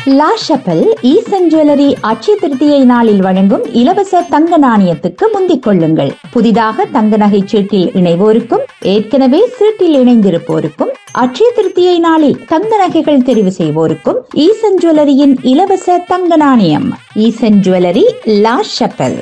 லா ஷப்பல் ஈசன் jewellery அட்சய திருத்தியை நாளில் வழங்கும் இலவச தங்க நாணயத்துக்கு முந்திக் கொள்ளுங்கள். புதிதாக தங்க நகை சீட்டில் இணைவோருக்கும் ஏற்கனவே சீட்டில் இணைந்திருப்போருக்கும் அட்சய திருத்தியை நாளில் தங்க நகைகள் தெரிவு செய்வோருக்கும் ஈசன் ஜுவல்லரியின் இலவச தங்க நாணயம். Eesan jewellery, La Chapelle.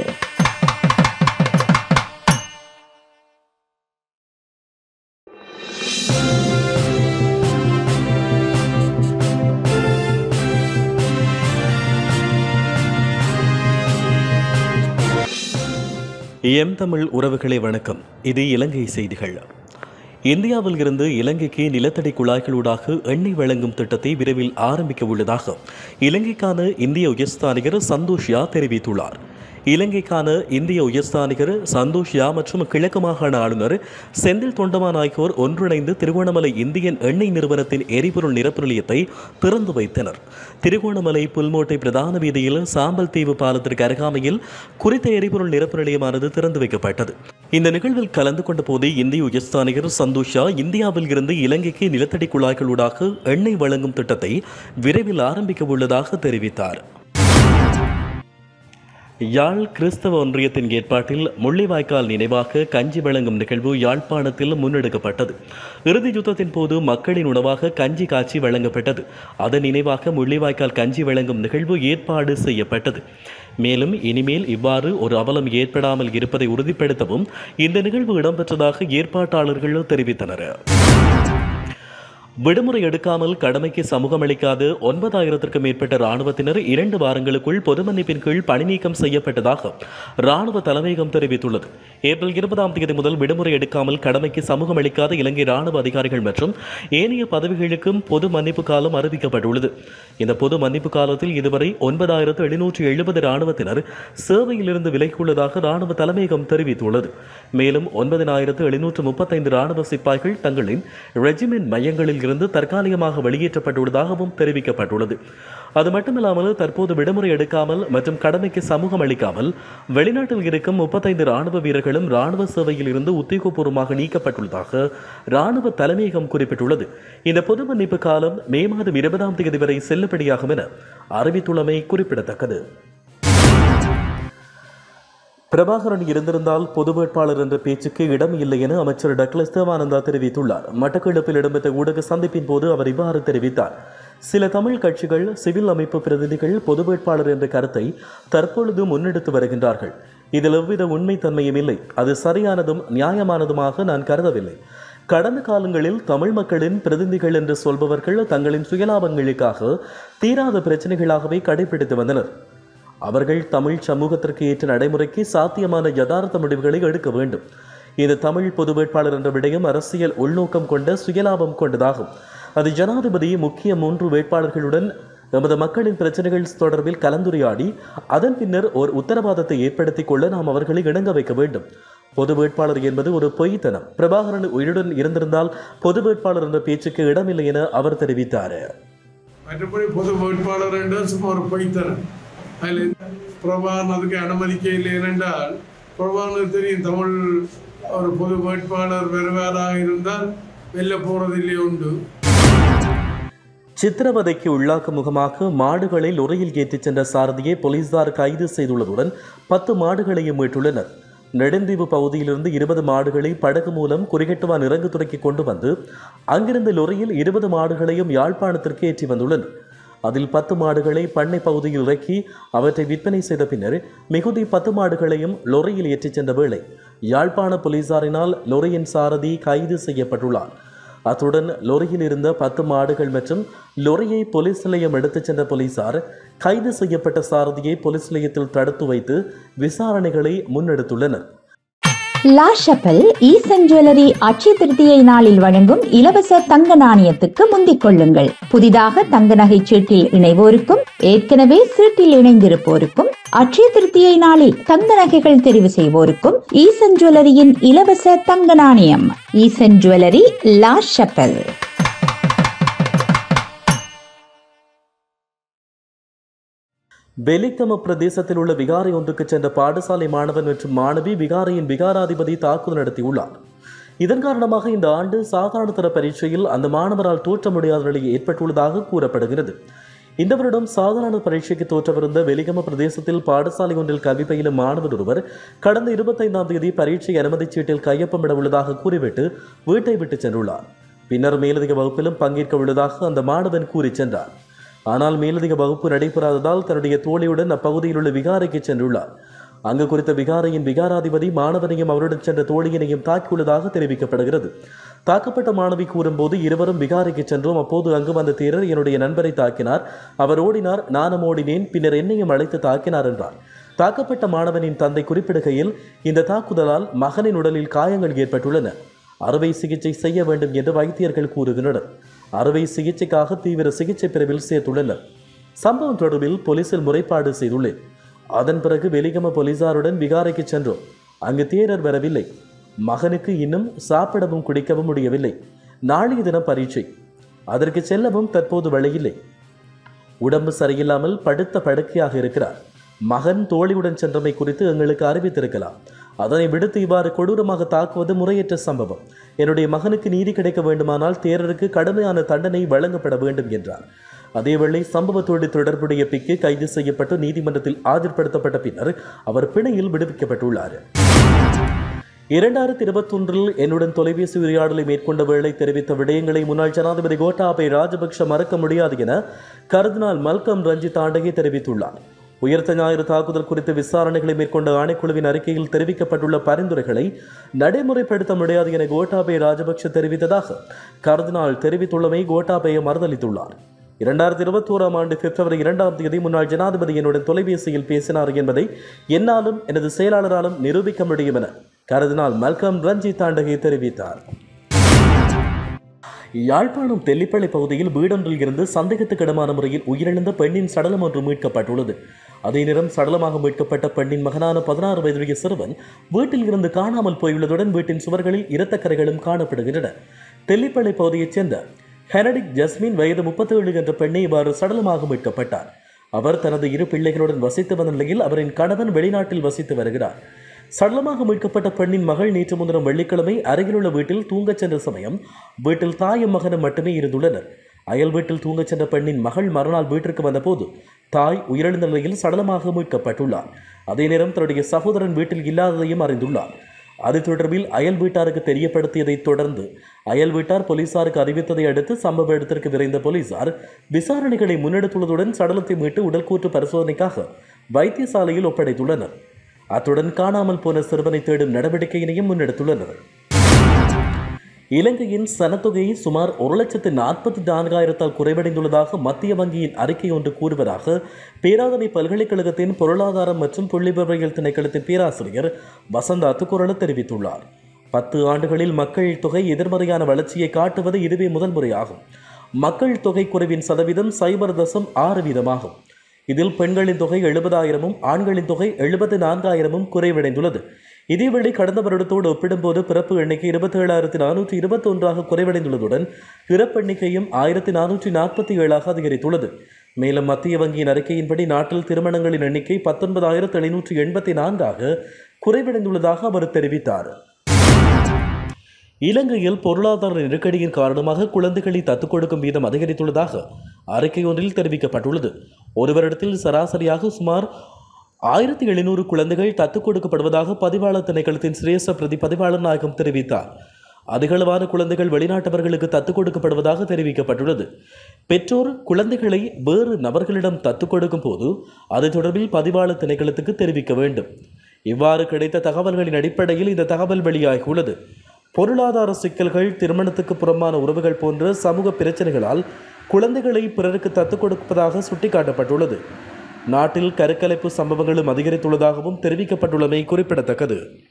எம் தமிழ் உறவுகளை வணக்கம். இது இலங்கை செய்திகள். இந்தியாவில் இருந்து இலங்கைக்கு நிலத்தடி குழாய்களூடாக எண்ணெய் வழங்கும் திட்டத்தை விரைவில் ஆரம்பிக்க உள்ளதாக இலங்கைக்கான இந்திய உயர்ஸ்தானிகர் சந்தோஷ் யா தெரிவித்துள்ளார். இலங்கைக்கான இந்திய உயர்ஸ்தானிகர் சந்தோஷ் யா மற்றும் கிழக்கு மாகாண ஆளுநர் செந்தில் தொண்டமான் ஆகியோர் ஒன்றிணைந்து திருகோணமலை இந்தியன் எண்ணெய் நிறுவனத்தின் எரிபொருள் நிரப்பு நிலையத்தை திறந்து வைத்தனர். திருகோணமலை புல்மோட்டை பிரதான வீதியில் சாம்பல் தீவு பாலத்திற்கு அருகாமையில் குறித்த எரிபொருள் நிரப்பு நிலையமானது திறந்து வைக்கப்பட்டது. இந்த நிகழ்வில் கலந்து கொண்ட போது இந்திய உயர்ஸ்தானிகர் சந்தோஷ் யா இந்தியாவில் இருந்து இலங்கைக்கு நிலத்தடி குழாய்களூடாக எண்ணெய் வழங்கும் திட்டத்தை விரைவில் ஆரம்பிக்க உள்ளதாக தெரிவித்தார். யாழ் கிறிஸ்தவ ஒன்றியத்தின் ஏற்பாட்டில் முள்ளிவாய்க்கால் நினைவாக கஞ்சி வழங்கும் நிகழ்வு யாழ்ப்பாணத்தில் முன்னெடுக்கப்பட்டது. இறுதி யுத்தத்தின் போது மக்களின் உணவாக கஞ்சி காய்ச்சி வழங்கப்பட்டது. அதன் நினைவாக முள்ளிவாய்க்கால் கஞ்சி வழங்கும் நிகழ்வு ஏற்பாடு செய்யப்பட்டது. மேலும் இனிமேல் இவ்வாறு ஒரு அவலம் ஏற்படாமல் இருப்பதை உறுதிப்படுத்தவும் இந்த நிகழ்வு இடம்பெற்றதாக ஏற்பாட்டாளர்கள் தெரிவித்தனர். விடுமுறை எடுக்காமல் கடமைக்கு சமூகம் அளிக்காத 9,000க்கும் மேற்பட்ட இராணுவத்தினர் 2 வாரங்களுக்குள் பொது மன்னிப்பின் கீழ் பணி நீக்கம் செய்யப்பட்டதாக இராணுவ தலைமையகம் தெரிவித்துள்ளது. ஏப்ரல் 20ஆம் தேதி முதல் விடுமுறை எடுக்காமல் கடமைக்கு சமூகம் அளிக்காத இலங்கை இராணுவ அதிகாரிகள் மற்றும் ஏனைய பதவிகளுக்கும் பொது மன்னிப்பு காலம் அறிவிக்கப்பட்டுள்ளது. இந்த பொது மன்னிப்பு காலத்தில் இதுவரை 9,770 இராணுவத்தினர் சேவையிலிருந்து விலகியுள்ளதாக இராணுவ தலைமையகம் தெரிவித்துள்ளது. மேலும் 9,735 இராணுவ சிப்பாய்கள் தங்களின் ரெஜிமெண்ட் மையங்களில் இருந்து தற்காலிகமாக வெளியேற்றப்பட்டுள்ளதாகவும் தெரிவிக்கப்பட்டுள்ளது. அது மட்டுமில்லாமல் தற்போது விடுமுறை எடுக்காமல் மற்றும் கடமைக்கு சமூகம் அளிக்காமல் வெளிநாட்டில் இருக்கும் 35 இராணுவ வீரர்களும் இராணுவ சேவையில் இருந்து உத்தியோகபூர்வமாக நீக்கப்பட்டுள்ளதாக இராணுவ தலைமையகம் குறிப்பிட்டுள்ளது. இந்த பொது மன்னிப்பு காலம் மே மாதம் 20ஆம் தேதி வரை செல்லுபடியாகும் என அறிவித்துள்ளமை குறிப்பிடத்தக்கது. பிரபாகரன் இருந்திருந்தால் பொது வேட்பாளர் என்ற பேச்சுக்கு இடம் இல்லை என அமைச்சர் டக்ளஸ் தேவானந்தா தெரிவித்துள்ளார். மட்டக்களப்பில் இடம்பெற்ற ஊடக சந்திப்பின் போது அவர் இவ்வாறு தெரிவித்தார். சில தமிழ் கட்சிகள், சிவில் அமைப்பு பிரதிநிதிகள் பொது வேட்பாளர் என்ற கருத்தை தற்பொழுது முன்னெடுத்து வருகின்றார்கள். இதில் எவ்வித உண்மைத்தன்மையும் இல்லை. அது சரியானதும் நியாயமானதுமாக நான் கருதவில்லை. கடந்த காலங்களில் தமிழ் மக்களின் பிரதிநிதிகள் என்று சொல்பவர்கள் தங்களின் சுயலாபங்களுக்காக தீராத பிரச்சனைகளாகவே கடைபிடித்து வந்தனர். அவர்கள் தமிழ் சமூகத்திற்கு ஏற்ற நடைமுறைக்கு சாத்தியமான யதார்த்த முடிவுகளை எடுக்க வேண்டும். இந்த தமிழ் பொது வேட்பாளர் என்ற விடயம் அரசியல் உள்நோக்கம் கொண்ட சுயலாபம் கொண்டதாகும். அது ஜனாதிபதி முக்கிய 3 வேட்பாளர்களுடன் நமது மக்களின் பிரச்சனைகள் தொடர்பில் கலந்துரையாடி அதன் பின்னர் ஒரு உத்தரவாதத்தை ஏற்படுத்திக் கொள்ள நாம் அவர்களை இணங்க வைக்க வேண்டும். பொது வேட்பாளர் என்பது ஒரு பொய்த்தனம். பிரபாகரன் உயிருடன் இருந்திருந்தால் பொது வேட்பாளர் என்ற பேச்சுக்கு இடமில்லை என அவர் தெரிவித்தார். மற்றபடி பொது வேட்பாளர் என்ற சும்மா ஒரு பொய்த்தனம். அதில் பிரபாகரன் அதுக்கு அனுமதிக்க இல்லை. ஏனென்றால் பிரபாகரனுக்கு தெரியும் தமிழ் ஒரு பொது வேட்பாளர் வருவாராக இருந்தால் வெளில போறதில்லை உண்டு. சித்திரவதைக்கு உள்ளாக்கும் முகமாக மாடுகளை லொரியில் ஏற்றிச் சென்ற சாரதியை போலீசார் கைது செய்துள்ளதுடன் 10 மாடுகளையும் மீட்டுள்ளனர். நெடுந்தீவு பகுதியிலிருந்து 20 மாடுகளை படகு மூலம் குறிகட்டுவான் இறங்குதுறைக்கு கொண்டு வந்து அங்கிருந்து லொரியில் 20 மாடுகளையும் யாழ்ப்பாணத்திற்கு ஏற்றி வந்துள்ளனர். அதில் 10 மாடுகளை பண்ணை பகுதியில் இறக்கி அவற்றை விற்பனை செய்த பின்னர் மிகுதி 10 மாடுகளையும் லொரியில் ஏற்றிச் சென்ற வேளை யாழ்ப்பாண போலீசாரினால் லொரியின் சாரதி கைது செய்யப்பட்டுள்ளார். அத்துடன் லொரியில் இருந்த 10 மாடுகள் மற்றும் லொரியை போலீஸ் நிலையம் எடுத்துச் சென்ற போலீசார் கைது செய்யப்பட்ட சாரதியை போலீஸ் நிலையத்தில் தடுத்து வைத்து விசாரணைகளை முன்னெடுத்துள்ளனர். லா ஷப்பல் ஈசன் ஜுவல்லரி அட்சய திருத்தியை நாளில் வழங்கும் இலவச தங்க நாணயத்துக்கு முந்திக் கொள்ளுங்கள். புதிதாக தங்க நகை சீட்டில் இணைவோருக்கும் ஏற்கனவே சீட்டில் இணைந்திருப்போருக்கும் அட்சய திருத்தியை நாளில் தங்க நகைகள் தெரிவு செய்வோருக்கும் ஈசன் ஜுவல்லரியின் இலவச தங்க நாணயம். Eesan jewellery, La ஷப்பல். வெலிகம பிரதேசத்தில் உள்ள விகாரை ஒன்றுக்கு சென்ற பாடசாலை மாணவன் மற்றும் மாணவி விகாரையின் விகாராதிபதி தாக்குதல் நடத்தியுள்ளார். இதன் காரணமாக இந்த ஆண்டு சாதாரண தர பரீட்சையில் அந்த மாணவரால் தோற்ற முடியாத நிலை ஏற்பட்டுள்ளதாக கூறப்படுகிறது. இந்த வருடம் சாதாரண பரீட்சைக்கு தோற்றவிருந்த வெலிகம பிரதேசத்தில் பாடசாலை ஒன்றில் கல்வி பயிலும் மாணவர் ஒருவர் கடந்த 25ஆம் தேதி பரீட்சை அனுமதிச் சீட்டில் கையொப்பமிட உள்ளதாக கூறிவிட்டு வீட்டை விட்டு சென்றுள்ளார். பின்னர் மேலதிக வகுப்பிலும் பங்கேற்க உள்ளதாக அந்த மாணவன் கூறி சென்றார். ஆனால் மேலதிக வகுப்பு நடைபெறாததால் தன்னுடைய தோழியுடன் அப்பகுதியில் உள்ள விகாரைக்கு சென்றுள்ளார். அங்கு குறித்த விகாரையின் விகாராதிபதி மாணவனையும் அவருடன் சென்ற தோழியினையும் தாக்கியுள்ளதாக தெரிவிக்கப்படுகிறது. தாக்கப்பட்ட மாணவி கூறும்போது, இருவரும் விகாரைக்கு சென்றோம். அப்போது அங்கு வந்த தேரர் என்னுடைய நண்பரை தாக்கினார். அவர் ஓடினார், நானும் ஓடினேன். பின்னர் என்னையும் அழைத்து தாக்கினார் என்றார். தாக்கப்பட்ட மாணவனின் தந்தை குறிப்பிடுகையில், இந்த தாக்குதலால் மகனின் உடலில் காயங்கள் ஏற்பட்டுள்ளன. அறுவை சிகிச்சை செய்ய வேண்டும் என்று வைத்தியர்கள் கூறுகின்றனர். அறுவை சிகிச்சைக்காக தீவிர சிகிச்சை பிரிவில் சேர்த்துள்ளனர். சம்பவம் தொடர்பில் போலீசில் முறைப்பாடு செய்துள்ளேன். அதன் பிறகு வெலிகம போலீசாருடன் விகாரைக்கு சென்றோம். அங்கு தேரர் வரவில்லை. மகனுக்கு இன்னும் சாப்பிடவும் குடிக்கவும் முடியவில்லை. நாளைய தினம் பரீட்சை, அதற்கு செல்லவும் தற்போது வழியில்லை. உடம்பு சரியில்லாமல் படுத்த படுக்கையாக இருக்கிறார். மகன் தோழியுடன் சென்றமை குறித்து எங்களுக்கு அறிவித்திருக்கலாம். அதனை விடுத்து இவ்வாறு கொடூரமாக தாக்குவது முறையற்ற சம்பவம். என்னுடைய மகனுக்கு நீதி கிடைக்க வேண்டுமானால் தேரருக்கு கடுமையான தண்டனை வழங்கப்பட வேண்டும் என்றார். அதேவேளை சம்பவத்தோடு தொடர்புடைய பிக்கு கைது செய்யப்பட்டு நீதிமன்றத்தில் ஆஜர்படுத்தப்பட்ட பின்னர் அவர் பிணையில் விடுவிக்கப்பட்டுள்ளார். 2021 என்னுடன் தொலைபேசி உரையாடலை மேற்கொண்ட வேளை தெரிவித்த விடயங்களை முன்னாள் ஜனாதிபதி கோட்டாபய ராஜபக்ஷ மறக்க முடியாது என கர்தினால் மல்கம் ரஞ்சித் ஆண்டகே தெரிவித்துள்ளார். உயிர்த்த ஞாயிறு தாக்குதல் குறித்து விசாரணைகளை மேற்கொண்ட ஆணைக்குழுவின் அறிக்கையில் தெரிவிக்கப்பட்டுள்ள பரிந்துரைகளை நடைமுறைப்படுத்த முடியாது என கோட்டாபய ராஜபக்ஷ தெரிவித்ததாக கர்தினால் தெரிவித்துள்ளமை கோட்டாபய மறுதளித்துள்ளார். 2021ஆம் ஆண்டு பிப்ரவரி 2ஆம் தேதி முன்னாள் ஜனாதிபதி என்னுடன் தொலைபேசியில் பேசினார் என்பதை என்னாலும் எனது செயலாளராலும் நிரூபிக்க முடியும் என கர்தினால் மல்கம் ரஞ்சித் ஆண்டகே தெரிவித்தார். யாழ்ப்பாணம் தெல்லிப்பளை பகுதியில் வீடொன்றில் இருந்து சந்தேகத்துக்கிடமான முறையில் உயிரிழந்த பெண்ணின் சடலம் ஒன்று மீட்கப்பட்டுள்ளது. அதே நேரம் சடலமாக மீட்கப்பட்ட பெண்ணின் மகனான 16 வயதுடைய சிறுவன் வீட்டில் இருந்து காணாமல் போயுள்ளதுடன் வீட்டின் சுவர்களில் இரத்தக்கரைகளும் காணப்படுகின்றன. தெல்லிப்பளை பகுதியைச் சேர்ந்த ஹெனடிக் ஜஸ்மின் வயது 37 என்ற பெண்ணை இவ்வாறு சடலமாக மீட்கப்பட்டார். அவர் தனது 2 பிள்ளைகளுடன் வசித்து வந்த நிலையில் அவரின் கணவன் வெளிநாட்டில் வசித்து வருகிறார். சடலமாக மீட்கப்பட்ட பெண்ணின் மகள் நேற்று முன்தினம் வெள்ளிக்கிழமை அருகிலுள்ள வீட்டில் தூங்கச் சென்ற சமயம் வீட்டில் தாயும் மகனும் மட்டுமே இருந்துள்ளனர். அயல் வீட்டில் தூங்கச் சென்ற பெண்ணின் மகள் மறுநாள் வீட்டிற்கு வந்தபோது தாய் உயிரிழந்த நிலையில் சடலமாக மீட்கப்பட்டுள்ளார். அதே நேரம் தன்னுடைய சகோதரன் வீட்டில் இல்லாததையும் அறிந்துள்ளார். அது தொடர்பில் அயல் வீட்டாருக்கு தெரியப்படுத்தியதை தொடர்ந்து அயல் வீட்டார் போலீசாருக்கு அறிவித்ததை அடுத்து சம்பவ இடத்திற்கு விரைந்த போலீசார் விசாரணைகளை முன்னெடுத்துள்ளதுடன் சடலத்தை மீட்டு உடற்கூற்று பரிசோதனைக்காக வைத்தியசாலையில் ஒப்படைத்துள்ளனர். அத்துடன் காணாமல் போன சிறுவனை தேடும் நடவடிக்கையினையும் முன்னெடுத்துள்ளனர். இலங்கையின் சனத்தொகை சுமார் 1,44,000 குறைவடைந்துள்ளதாக மத்திய வங்கியின் அறிக்கை ஒன்று கூறுவதாக பேராதனை பல்கலைக்கழகத்தின் பொருளாதாரம் மற்றும் புள்ளிவிவரவியல் திணைக்களத்தின் பேராசிரியர் வசந்த அத்துக்குரல தெரிவித்துள்ளார். 10 ஆண்டுகளில் மக்கள் தொகை எதிர்மறையான வளர்ச்சியை காட்டுவது இதுவே முதல் முறையாகும். மக்கள் தொகை குறைவின் சதவீதம் 0.6% இதில் பெண்களின் தொகை 70,000 ஆண்களின் தொகை 74,000 குறைவடைந்துள்ளது. இதேவேளை கடந்த வருடத்தோடு ஒப்பிடும்போது பிறப்பு எண்ணிக்கை 27,421 குறைவடைந்துள்ளதுடன் இறப்பு எண்ணிக்கையும் 1,447 அதிகரித்துள்ளது. மேலும் மத்திய வங்கியின் அறிக்கையின்படி நாட்டில் திருமணங்களின் எண்ணிக்கை 19,784 குறைவடைந்துள்ளதாக அவர் தெரிவித்தார். இலங்கையில் பொருளாதார நெருக்கடியின் காரணமாக குழந்தைகளை தத்துக் கொடுக்கும் வீதம் அதிகரித்துள்ளதாக அறிக்கை ஒன்றில் தெரிவிக்கப்பட்டுள்ளது. ஒரு வருடத்தில் சராசரியாக சுமார் 1,700 குழந்தைகள் தத்துக் கொடுக்கப்படுவதாக பதிவாளர் திணைக்களத்தின் சிரேஷ்ட பிரதி பதிவாளர் நாயகம் தெரிவித்தார். அதிகளவான குழந்தைகள் வெளிநாட்டவர்களுக்கு தத்துக் கொடுக்கப்படுவதாக தெரிவிக்கப்பட்டுள்ளது. பெற்றோர் குழந்தைகளை வேறு நபர்களிடம் தத்துக் கொடுக்கும் போது அது தொடர்பில் பதிவாளர் திணைக்களத்துக்கு தெரிவிக்க வேண்டும். இவ்வாறு கிடைத்த தகவல்களின் அடிப்படையில் இந்த தகவல் வெளியாகியுள்ளது. பொருளாதார சிக்கல்கள், திருமணத்துக்கு புறம்பான உறவுகள் போன்ற சமூக பிரச்சனைகளால் குழந்தைகளை பிறருக்கு தத்துக் கொடுப்பதாக சுட்டிக்காட்டப்பட்டுள்ளது. நாட்டில் கருக்கலைப்பு சம்பவங்களும் அதிகரித்துள்ளதாகவும் தெரிவிக்கப்பட்டுள்ளமை குறிப்பிடத்தக்கது.